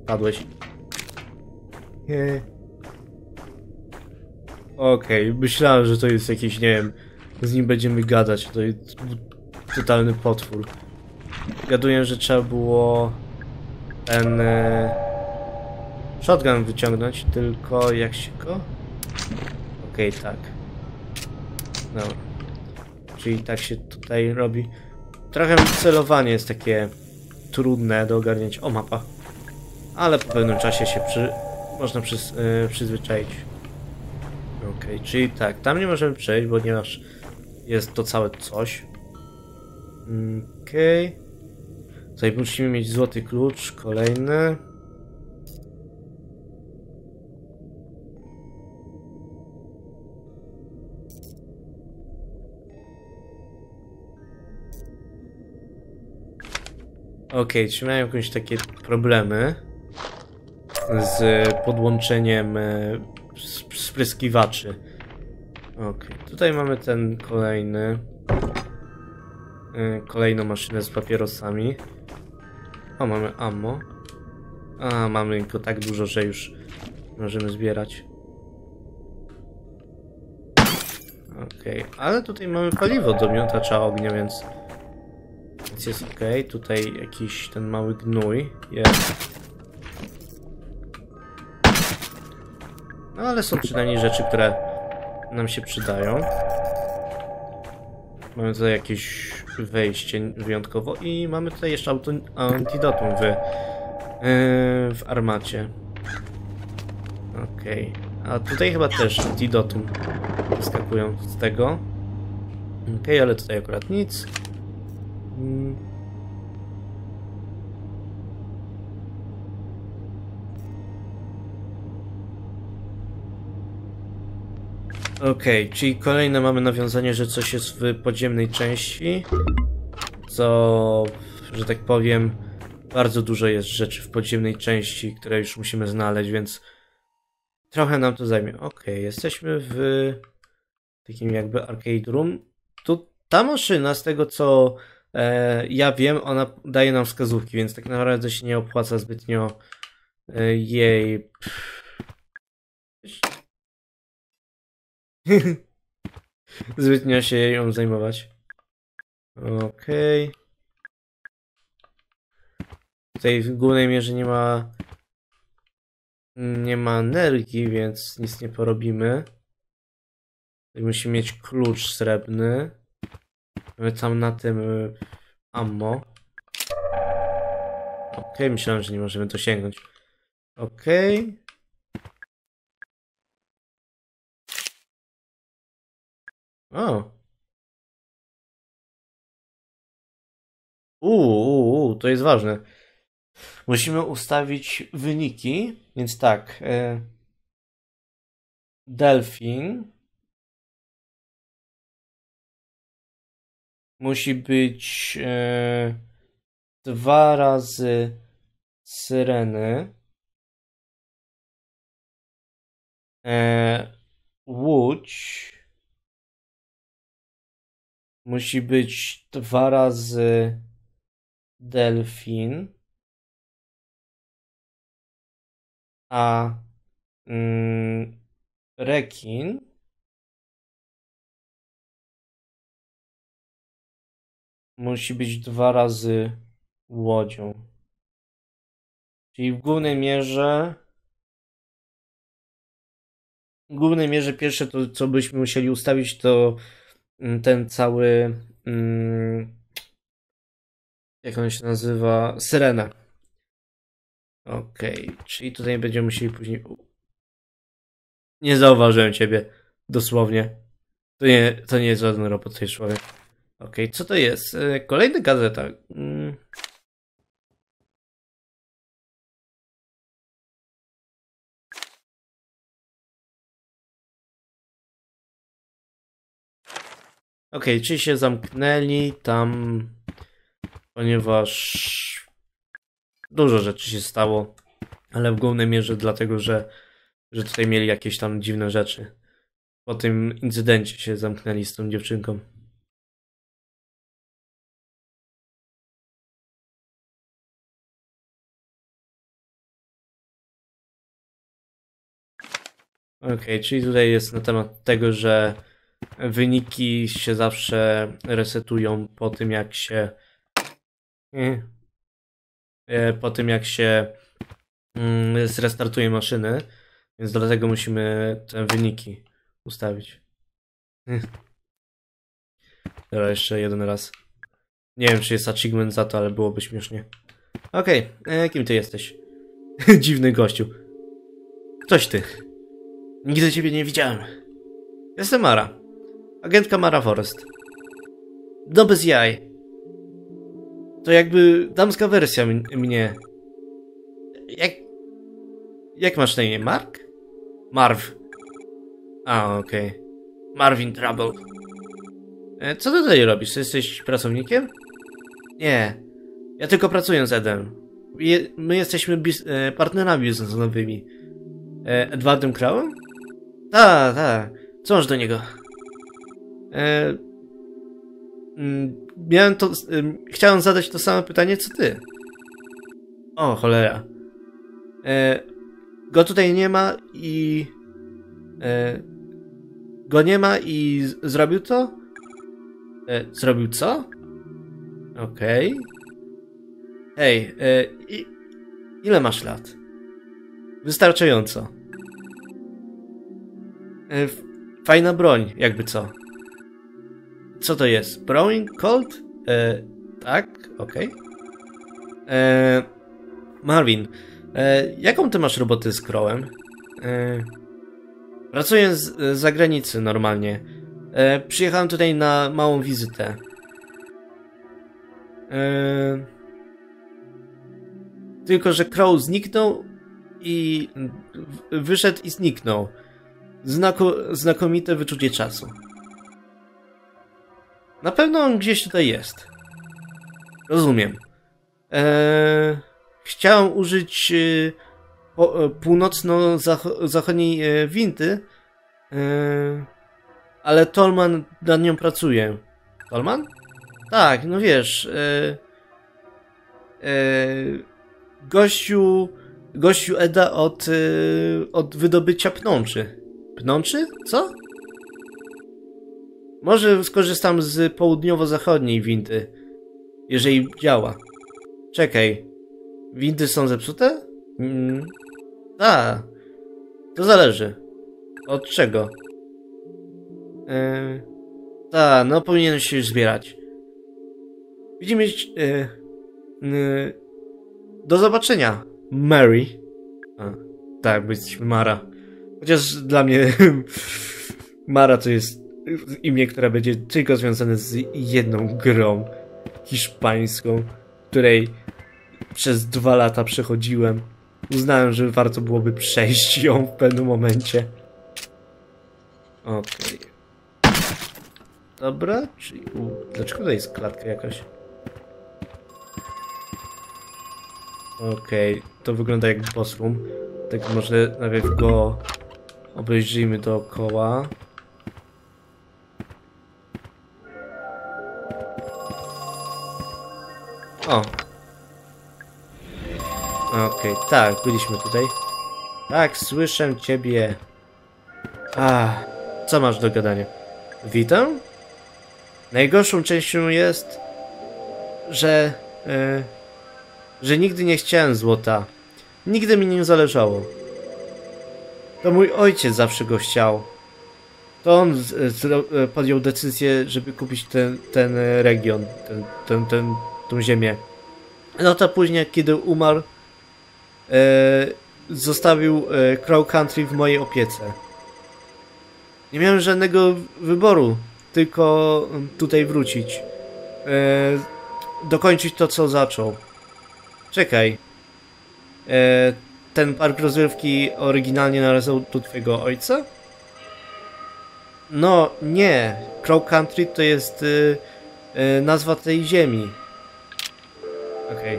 Padłeś. Nie. Okej, myślałem, że to jest jakiś, nie wiem, z nim będziemy gadać, to jest totalny potwór. Gaduję, że trzeba było ten shotgun wyciągnąć, tylko jak się go? Okej, tak. No. Czyli tak się tutaj robi. Trochę celowanie jest takie trudne do ogarnięcia. O, mapa. Ale po pewnym czasie się można przyzwyczaić. Okej, czyli tak, tam nie możemy przejść, ponieważ jest to całe coś. Okej. Tutaj musimy mieć złoty klucz, kolejny. Okej, czy miałem jakieś takie problemy z podłączeniem spryskiwaczy. Okej, tutaj mamy ten kolejny. Kolejną maszynę z papierosami. O, mamy ammo. A, mamy go tak dużo, że już możemy zbierać. Okej, ale tutaj mamy paliwo do miotacza ognia, więc jest ok. Tutaj jakiś ten mały gnój jest. No ale są przynajmniej rzeczy, które nam się przydają. Mamy tutaj jakieś wejście wyjątkowo i mamy tutaj jeszcze antidotum w armacie. Okej. A tutaj chyba też antidotum wyskakują z tego. Okej, ale tutaj akurat nic. Okej, czyli kolejne mamy nawiązanie, że coś jest w podziemnej części. Co, że tak powiem, bardzo dużo jest rzeczy w podziemnej części, które już musimy znaleźć, więc trochę nam to zajmie. Okej, jesteśmy w takim jakby arcade room. Tu ta maszyna, z tego co ja wiem, ona daje nam wskazówki, więc tak naprawdę się nie opłaca zbytnio jej... zbytnio się ją zajmować. Okej. Tutaj w głównej mierze nie ma energii, więc nic nie porobimy. Tutaj musimy mieć klucz srebrny. Mamy tam na tym ammo. Okej, myślałem, że nie możemy dosięgnąć. Okej. O. To jest ważne. Musimy ustawić wyniki, więc tak. Delfin musi być 2 razy syreny. Łódź musi być 2 razy delfin. A rekin musi być 2 razy łodzią. Czyli w głównej mierze pierwsze to, co byśmy musieli ustawić, to ten cały jak on się nazywa? Syrena. Okej, czyli tutaj będziemy musieli później... Nie zauważyłem ciebie. Dosłownie. To nie jest żaden robot, to jest człowiek. Okej, co to jest? Kolejna gazeta. Okej, czyli się zamknęli tam, ponieważ dużo rzeczy się stało, ale w głównej mierze dlatego, że tutaj mieli jakieś tam dziwne rzeczy. Po tym incydencie się zamknęli z tą dziewczynką. Okej, czyli tutaj jest na temat tego, że wyniki się zawsze resetują po tym, jak się zrestartuje maszyny, więc dlatego musimy te wyniki ustawić. Dobra, jeszcze jeden raz. Nie wiem, czy jest achievement za to, ale byłoby śmiesznie. Okej, kim ty jesteś? Dziwny gościu. Ktoś ty. Nigdy ciebie nie widziałem. Jestem Mara. Agentka Mara Forrest. No bez jaj. To jakby damska wersja mnie. Jak masz na imię? Mark? Marv. A, okej. Marvin Trouble. Co ty tutaj robisz? Jesteś pracownikiem? Nie. Ja tylko pracuję z Edem. My jesteśmy partnerami biznesowymi. Edwardem Crowem? Tak. Co masz do niego? Chciałem zadać to samo pytanie, co ty. O, cholera. Go tutaj nie ma i... Go nie ma i zrobił to? Zrobił co? Okej. Hej, ile masz lat? Wystarczająco. Fajna broń, jakby co. Co to jest? Browning Colt? Tak, okej. Marvin, jaką ty masz robotę z Crowem? Pracuję z zagranicy normalnie. Przyjechałem tutaj na małą wizytę. Tylko że Crow zniknął i wyszedł i zniknął. Znakomite wyczucie czasu. Na pewno on gdzieś tutaj jest. Rozumiem. Chciałem użyć północno-zachodniej winty, ale Tolman nad nią pracuje. Tolman? Tak, no wiesz. Gościu Eda od wydobycia pnączy. Pnączy? Co? Może skorzystam z południowo-zachodniej winty, jeżeli działa. Czekaj. Winty są zepsute? Tak. To zależy. Od czego? Tak, no powinienem się już zbierać. Widzimy... do zobaczenia, Mary. Tak, bo jesteśmy Mara. Chociaż dla mnie Mara to jest imię, które będzie tylko związane z jedną grą hiszpańską, której przez 2 lata przechodziłem. Uznałem, że warto byłoby przejść ją w pewnym momencie. Okej. Dobra, czyli... Dlaczego tutaj jest klatka jakaś? Okej, to wygląda jak boss room. Tak może najpierw go obejrzyjmy dookoła. O! Okej, tak, byliśmy tutaj. Tak, słyszę ciebie. Co masz do gadania? Witam? Najgorszą częścią jest, że nigdy nie chciałem złota. Nigdy mi nie zależało. To mój ojciec zawsze go chciał. To on podjął decyzję, żeby kupić ten region, tą ziemię. No to później, kiedy umarł, zostawił Crow Country w mojej opiece. Nie miałem żadnego wyboru, tylko tutaj wrócić. Dokończyć to, co zaczął. Czekaj. Ten park rozrywki oryginalnie należał do twojego ojca? No, nie. Crow Country to jest nazwa tej ziemi. Okej.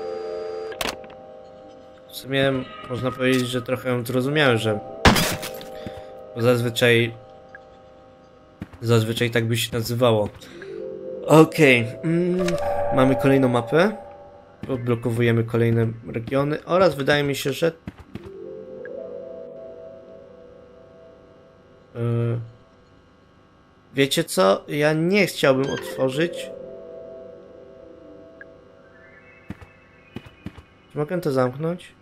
W sumie można powiedzieć, że trochę zrozumiałem, że zazwyczaj tak by się nazywało. Okej. Mamy kolejną mapę. Odblokowujemy kolejne regiony oraz wydaje mi się, że... Wiecie co? Ja nie chciałbym otworzyć. Czy mogę to zamknąć?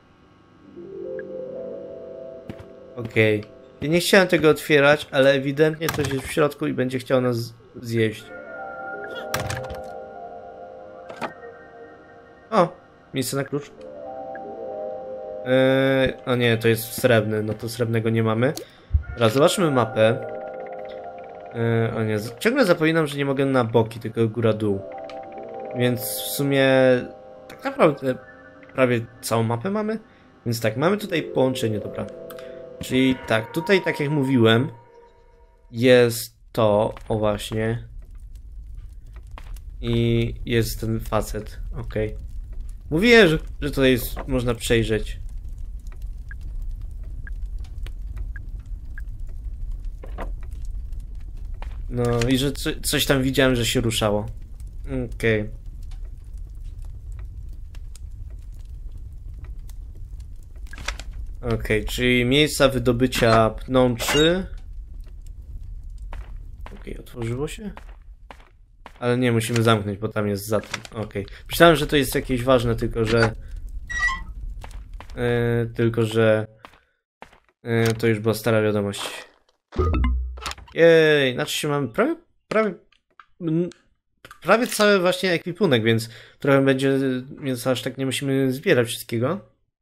Okej. Ja nie chciałem tego otwierać, ale ewidentnie coś jest w środku i będzie chciał nas zjeść. O! Miejsce na klucz. O nie, to jest srebrny. No to srebrnego nie mamy. Teraz zobaczmy mapę. O nie, ciągle zapominam, że nie mogę na boki, tylko góra-dół. Więc w sumie tak naprawdę prawie całą mapę mamy. Więc tak, mamy tutaj połączenie, dobra. Czyli tak, tutaj tak jak mówiłem, jest to, o właśnie. I jest ten facet, okej. Mówiłem, że tutaj jest, można przejrzeć. No i że coś tam widziałem, że się ruszało. Okej. Okej, czyli miejsca wydobycia pnączy. Okej, otworzyło się? Ale nie, musimy zamknąć, bo tam jest za tym. Okej. Myślałem, że to jest jakieś ważne, tylko że... to już była stara wiadomość. Jej, znaczy się mamy prawie cały właśnie ekwipunek, więc trochę będzie, więc aż tak nie musimy zbierać wszystkiego.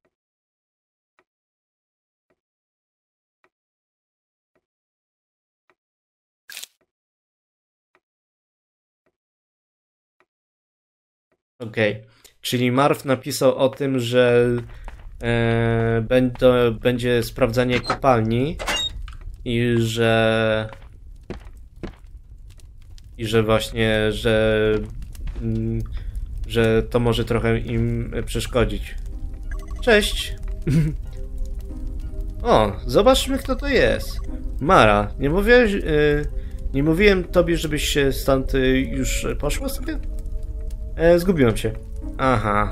Okej, czyli Marv napisał o tym, że będzie sprawdzanie kopalni i że właśnie, że to może trochę im przeszkodzić. Cześć! O, zobaczmy kto to jest. Mara, nie mówiłem tobie, żebyś się stąd już poszła sobie? Zgubiłem się. Aha.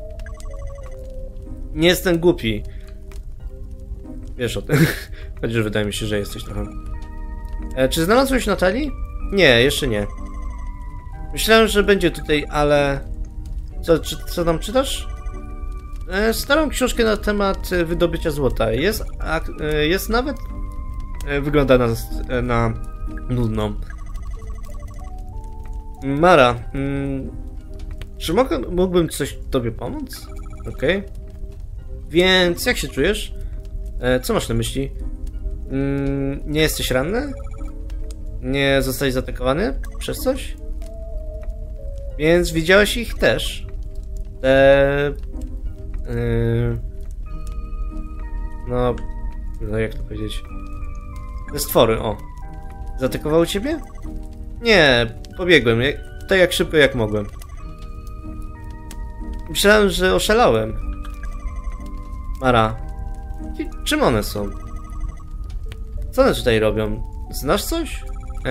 Nie jestem głupi. Wiesz o tym. Chociaż wydaje mi się, że jesteś trochę. Czy znalazłeś Natalii? Nie, jeszcze nie. Myślałem, że będzie tutaj, ale... Co tam czytasz? Starą książkę na temat wydobycia złota. Jest nawet... Wygląda na nudną. Mara, czy mógłbym coś tobie pomóc? Okej. Więc jak się czujesz? Co masz na myśli? Nie jesteś ranny? Nie zostałeś zaatakowany przez coś? Więc widziałeś ich też? No jak to powiedzieć? Te stwory, o. Zaatakowały ciebie? Nie, pobiegłem. Tak jak szybko jak mogłem. Myślałem, że oszalałem. Mara, czym one są? Co one tutaj robią? Znasz coś?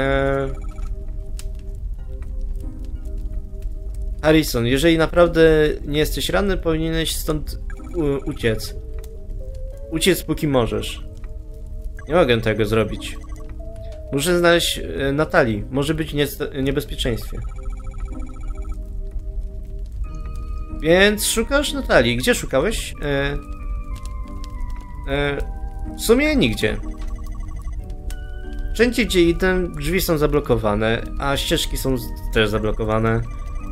Harrison, jeżeli naprawdę nie jesteś ranny, powinieneś stąd uciec. Uciec póki możesz. Nie mogę tego zrobić. Muszę znaleźć Natalii. Może być w niebezpieczeństwie. Więc szukasz Natalii. Gdzie szukałeś? W sumie nigdzie. Wszędzie gdzie idę, drzwi są zablokowane, a ścieżki są też zablokowane.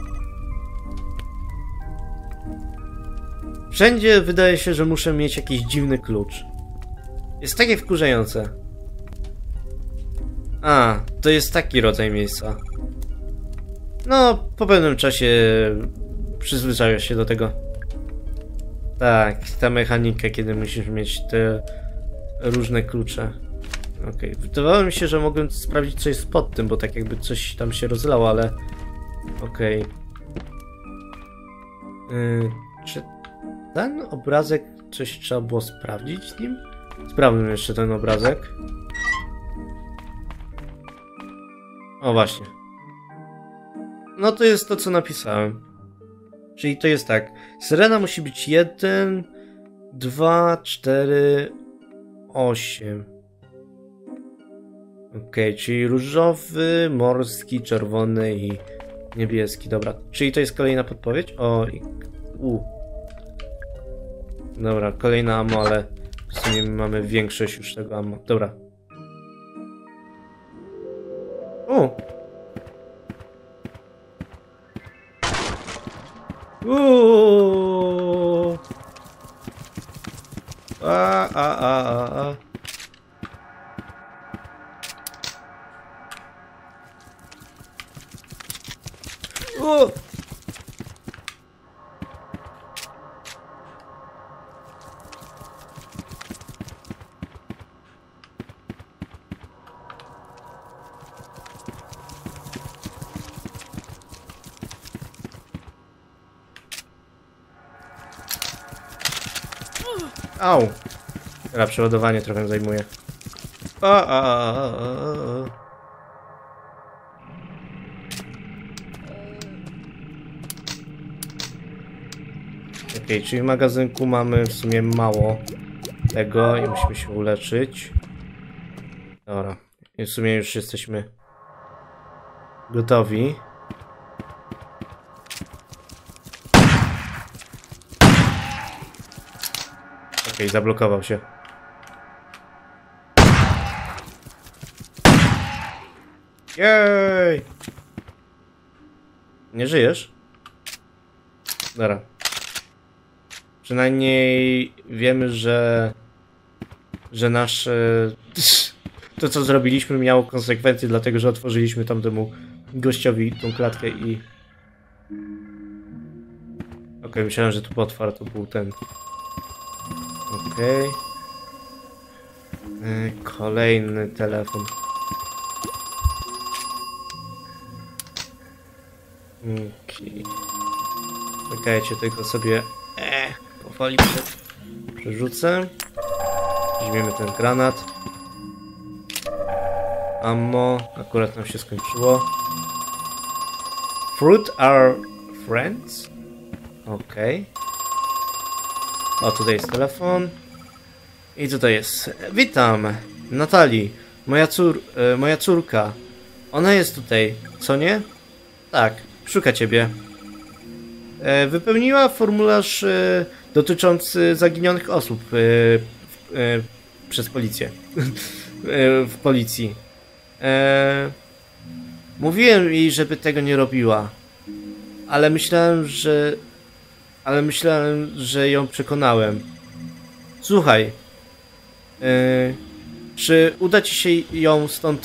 Wszędzie wydaje się, że muszę mieć jakiś dziwny klucz. Jest takie wkurzające. A, to jest taki rodzaj miejsca. No, po pewnym czasie przyzwyczajasz się do tego. Tak, ta mechanika, kiedy musisz mieć te różne klucze. Okej, wydawało mi się, że mogłem sprawdzić, co jest pod tym, bo tak jakby coś tam się rozlało, ale... Okej. Czy ten obrazek coś trzeba było sprawdzić z nim? Sprawdzę jeszcze ten obrazek. O właśnie. No to jest to, co napisałem. Czyli to jest tak. Syrena musi być 1, 2, 4, 8. Okej, czyli różowy, morski, czerwony i niebieski. Dobra, czyli to jest kolejna podpowiedź? O, Dobra, kolejna ammo, ale w sumie mamy większość już tego ammo. Dobra. O! Uuu. A. O! Au! Teraz przeładowanie trochę zajmuje. Okej, czyli w magazynku mamy w sumie mało tego i musimy się uleczyć. Dobra, i w sumie już jesteśmy gotowi. Okej, zablokował się. Jej! Nie żyjesz? Dobra. Przynajmniej wiemy, że nasze... To, co zrobiliśmy, miało konsekwencje, dlatego, że otworzyliśmy tamtemu gościowi tą klatkę i... Okej, myślałem, że tu potwór to był ten... Okej. Kolejny telefon. Okej. Czekajcie, tylko sobie... powoli przerzucę. Weźmiemy ten granat. Ammo. Akurat nam się skończyło. Fruit are friends? Okej. O, tutaj jest telefon. I tutaj jest. Witam, Natalii. Moja córka. Ona jest tutaj, co nie? Tak, szuka ciebie. Wypełniła formularz dotyczący zaginionych osób przez policję. W policji. Mówiłem jej, żeby tego nie robiła. Ale myślałem, że ją przekonałem. Słuchaj. Czy uda ci się ją stąd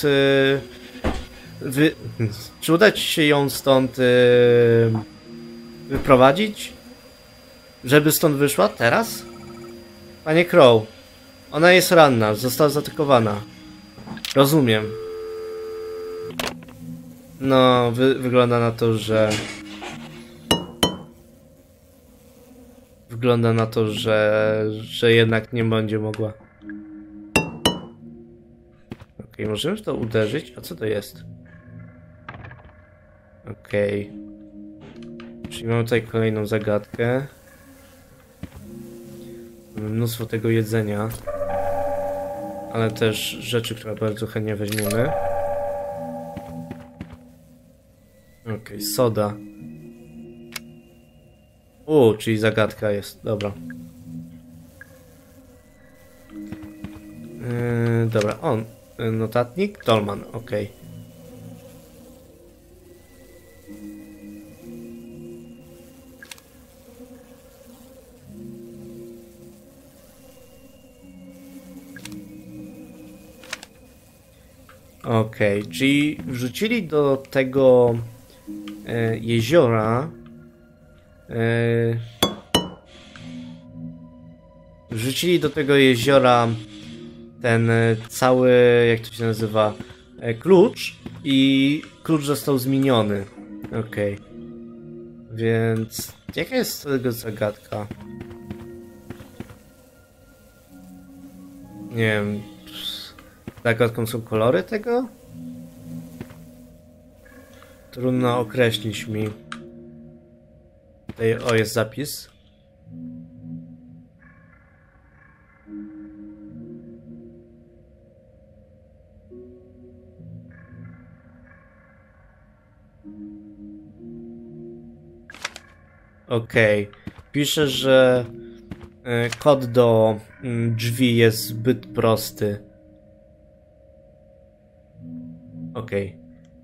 czy uda ci się ją stąd wyprowadzić? Żeby stąd wyszła teraz? Panie Crow, ona jest ranna, została zaatakowana. Rozumiem. No, wygląda na to, że... Wygląda na to, że jednak nie będzie mogła. Okej, możemy w to uderzyć? A co to jest? Okej. Czyli mamy tutaj kolejną zagadkę. Mamy mnóstwo tego jedzenia. Ale też rzeczy, które bardzo chętnie weźmiemy. Okej, soda. Czyli zagadka jest. Dobra. Dobra, notatnik? Tolman, okej. Okej, czyli wrzucili do tego jeziora wrzucili do tego jeziora ten cały, jak to się nazywa, klucz i klucz został zmieniony. Okej. Więc jaka jest tego zagadka? Nie wiem. Zagadką są kolory tego? Trudno określić mi. Tutaj, jest zapis. Okej. Pisze, że kod do drzwi jest zbyt prosty. Okej.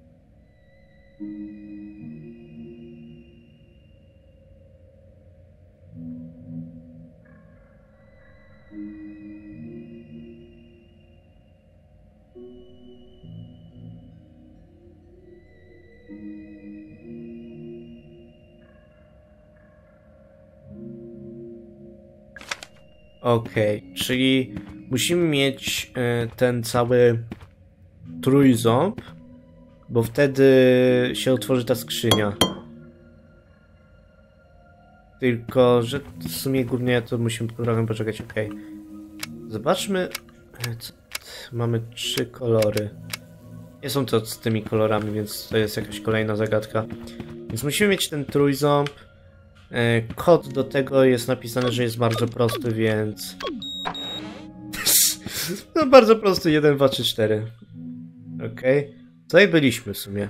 Okej, czyli musimy mieć ten cały trójząb, bo wtedy się otworzy ta skrzynia. Tylko, że w sumie głównie to musimy trochę poczekać, okej. Zobaczmy, co... mamy 3 kolory. Nie są to z tymi kolorami, więc to jest jakaś kolejna zagadka. Więc musimy mieć ten trójząb. Kod do tego jest napisane, że jest bardzo prosty, więc... No bardzo prosty, 1, 2, 3, 4. Okej. Tutaj byliśmy w sumie.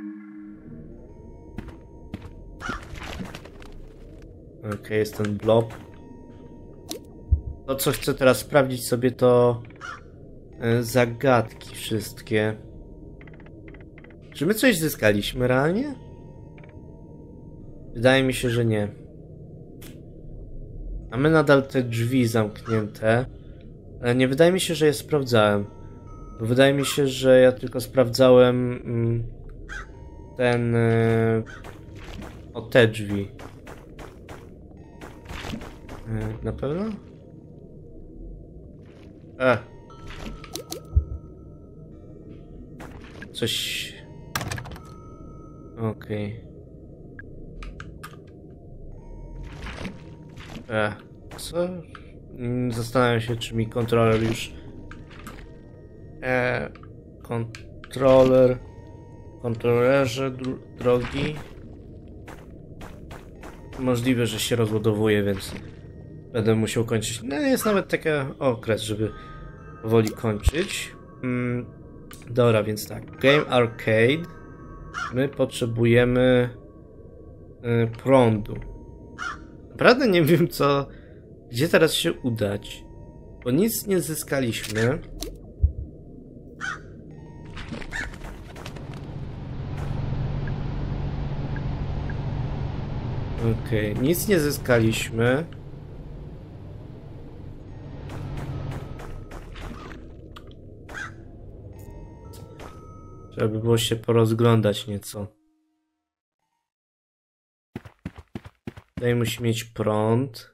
Okej, jest ten blob. To, co chcę teraz sprawdzić sobie, to zagadki wszystkie. Czy my coś zyskaliśmy realnie? Wydaje mi się, że nie. Mamy nadal te drzwi zamknięte. Ale nie wydaje mi się, że je sprawdzałem. Bo wydaje mi się, że ja tylko sprawdzałem ten... o te drzwi. Na pewno? Coś... Okej. Co? Zastanawiam się, czy mi kontroler już... Kontrolerze drogi. Możliwe, że się rozładowuje, więc będę musiał kończyć. No jest nawet taki okres, żeby powoli kończyć. Dobra, więc tak. Game Arcade. My potrzebujemy prądu. Naprawdę nie wiem gdzie teraz się udać. Bo nic nie zyskaliśmy. Okej, nic nie zyskaliśmy. Trzeba by było się porozglądać nieco. Tutaj musi mieć prąd.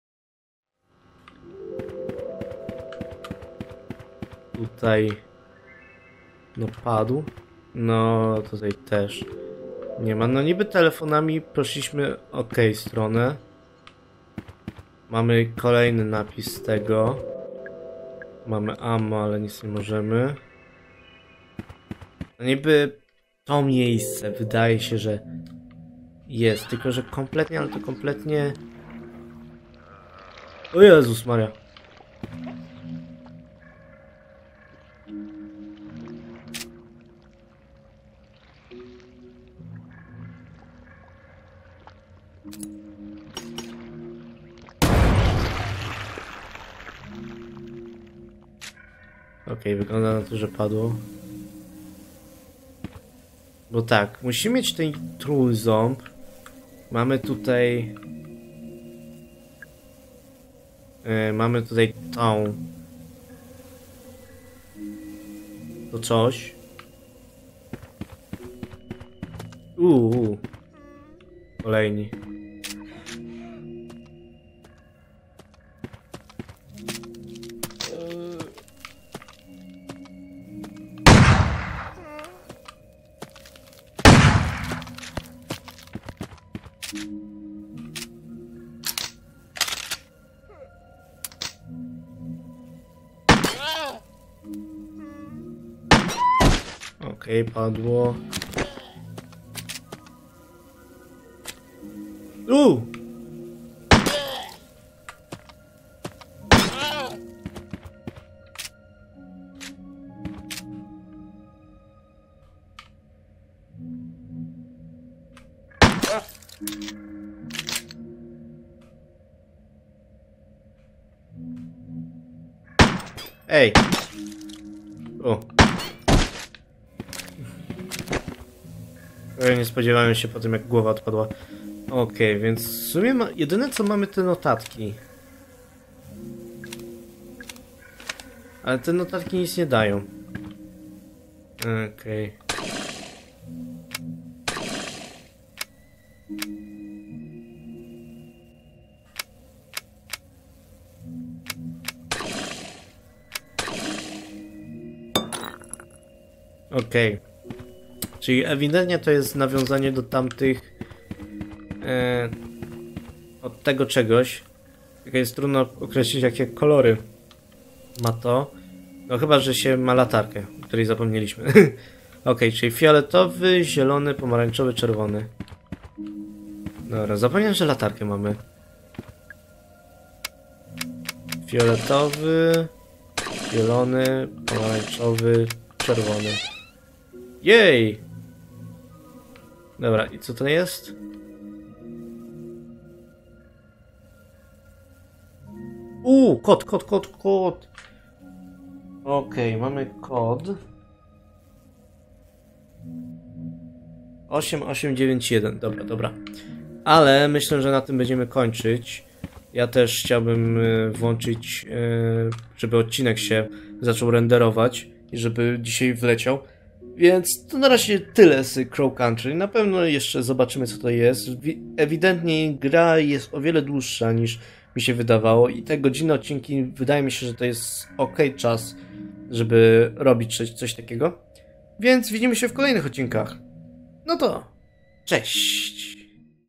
Tutaj... No padł. No tutaj też. Nie ma. No niby telefonami poszliśmy stronę. Mamy kolejny napis z tego. Mamy ammo, ale nic nie możemy. No niby to miejsce wydaje się, że jest, tylko że kompletnie, ale to kompletnie... O Jezus Maria. Okej, wygląda na to, że padło. Bo tak, musimy mieć ten trójząb. Mamy tutaj... mamy tutaj tą... To coś. Kolejni. Okej, padło. Ej! O. Nie spodziewałem się po tym, jak głowa odpadła. Okej, więc w sumie jedyne co mamy te notatki. Ale te notatki nic nie dają. Okej. Okej. Czyli ewidentnie to jest nawiązanie do tamtych... od tego czegoś. Tylko jest trudno określić, jakie kolory ma to. No chyba, że się ma latarkę, o której zapomnieliśmy. Okej, czyli fioletowy, zielony, pomarańczowy, czerwony. Dobra, zapomniałem, że latarkę mamy. Fioletowy, zielony, pomarańczowy, czerwony. Jej! Dobra, i co to jest? Kod. Okej, mamy kod. 8891, dobra. Ale myślę, że na tym będziemy kończyć. Ja też chciałbym włączyć, żeby odcinek się zaczął renderować i żeby dzisiaj wleciał. Więc to na razie tyle z Crow Country. Na pewno jeszcze zobaczymy, co to jest. Ewidentnie gra jest o wiele dłuższa niż mi się wydawało i te godzinne odcinki wydaje mi się, że to jest ok czas, żeby robić coś takiego. Więc widzimy się w kolejnych odcinkach. No to cześć!